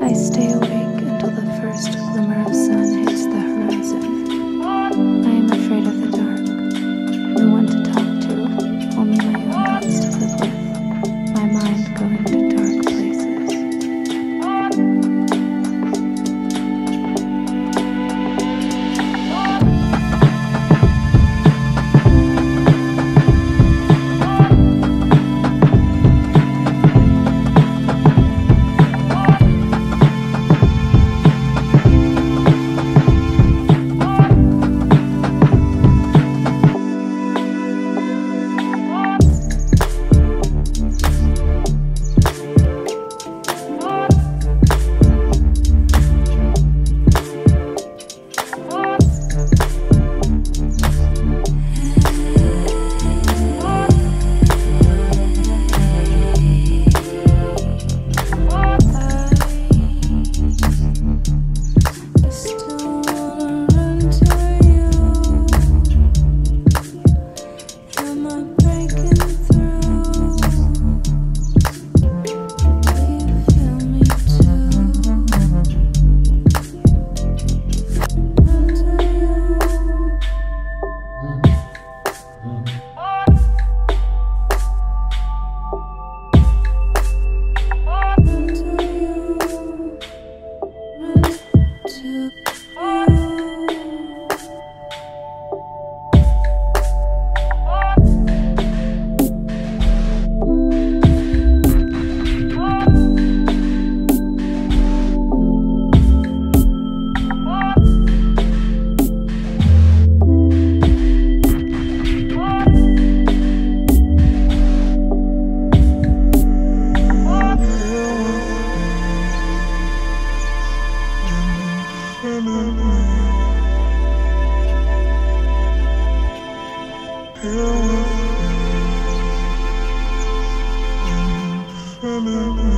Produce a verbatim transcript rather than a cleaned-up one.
I stay awake until the first glimmer of sun hits the horizon. I am afraid of the dark. No one to talk to, only my own thoughts to live with. My mind going to dark places. Yeah.